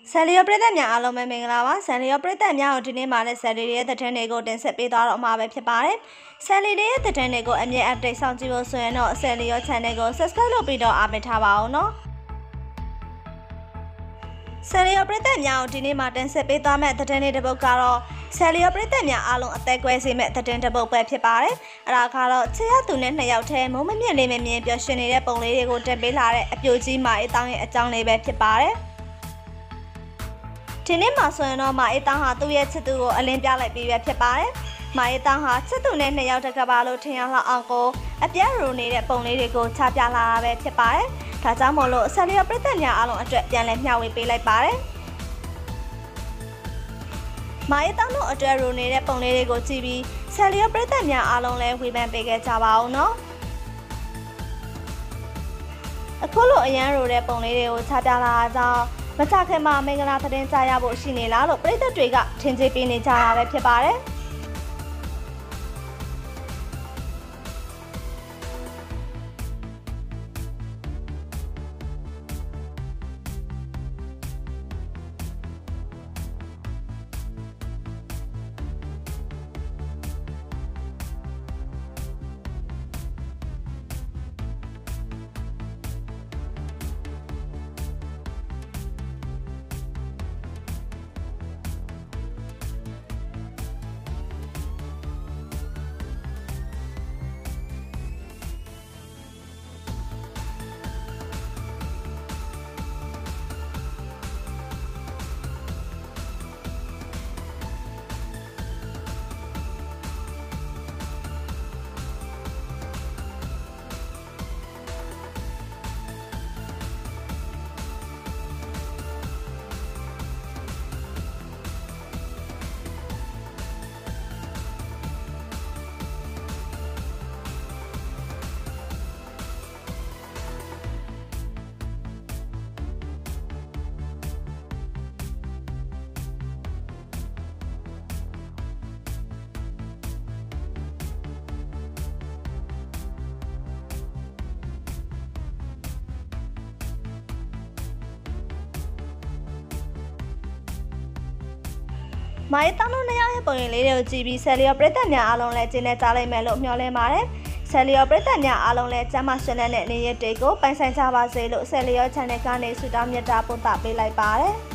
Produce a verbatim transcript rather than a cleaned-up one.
ဆယ်လီယောပရိသတ်များအားလုံးပဲမင်္ဂလာပါဆယ်လီယောပရိသတ်များကိုဒီနေ့မှာလည်းဆယ်လီရဲ့သတင်းတွေကိုတင်ဆက်ပေးသွားတော့မှာပဲဖြစ်ပါတယ်ဆယ်လီရဲ့သတင်းတွေကိုအမြဲ update ဆောင်ကြည့်ဖို့ဆိုရင်တော့ဆယ်လီယော channel ကို subscribe လုပ်ပြီးတော့အားပေးထားပါအောင်နော်ဆယ်လီယောပရိသတ်များကိုဒီနေ့မှာတင်ဆက်ပေးသွားမယ့်သတင်းတွေတစ်ပုဒ်ကတော့ဆယ်လီယောပရိသတ်များအားလုံးအသက်ကွဲစေမယ့်သတင်းတစ်ပုဒ်ပဲဖြစ်ပါတယ်အဲ့ဒါကတော့ချစ်ရသူနဲ့နှစ်ယောက်ထဲမုံမမြင့်လေးမမြင်ပျော်ရွှင်နေတဲ့ပုံလေးတွေကိုတင်ပေးလာတဲ့အပြိုကြီးမာအေးတောင်းရဲ့အကြောင်းလေးပဲဖြစ်ပါတယ်ဒီနေ့မှာဆိုရင်တော့မာအေးတောင်းဟာသူ့ရဲ့ချစ်သူကိုအလင်းပြလိုက်ပြီးပဲဖြစ်ပါတယ်။မာအေးတောင်းဟာချစ်သူနဲ့နှစ်ယောက်တကပါလို့ထင်ရလောက်အောင်ကိုအပြတ်ရိုနေတဲ့ပုံလေးတွေကိုချပြလာတာပဲဖြစ်ပါတယ်။ဒါကြောင့်မို့လို့ဆယ်လီယောပရိသတ်များအားလုံးအတွက်ပြန်လည်မျှဝေပေးလိုက်ပါတယ်။မာအေးတောင်းတို့အတွက်ရိုနေတဲ့ပုံလေးတွေကိုကြည့်ပြီးဆယ်လီယောပရိသတ်များအားလုံးလည်းဝေဖန်ပေးခဲ့ကြပါအောင်နော်။အခုလိုအရန်ရိုတဲ့ပုံလေးတွေကိုချပြလာတာကြောင့်မကြခင်မှာမင်္ဂလာသတင်းကြားရဖို့ရှိနေလားလို့ပြည်သက်တွေကထင်ကြေးပေးနေကြတာပဲဖြစ်ပါတယ်။မာအေးတောင်းတို့နှစ်ယောက်ရဲ့ပုံရိပ်လေးတွေကိုကြည့်ပြီးဆယ်လီယောပရိသတ်များအားလုံးလည်းကျင်းနေကြလိမ့်မယ်လို့မျှော်လင့်ပါတယ်။ဆယ်လီယောပရိသတ်များအားလုံးလည်းကျမ်းမာရှင်တဲ့နေ့ရက်တွေကိုပိုင်ဆိုင်ကြပါစေလို့ဆယ်လီယော channel ကနေဆုတောင်းမြတ်တာပို့သပေးလိုက်ပါတယ်။